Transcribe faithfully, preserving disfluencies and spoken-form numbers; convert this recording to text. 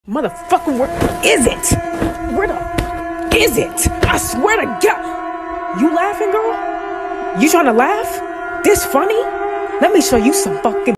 Motherfucker, where is it? Where the is it? I swear to God. You laughing, girl? You trying to laugh? This funny? Let me show you some fucking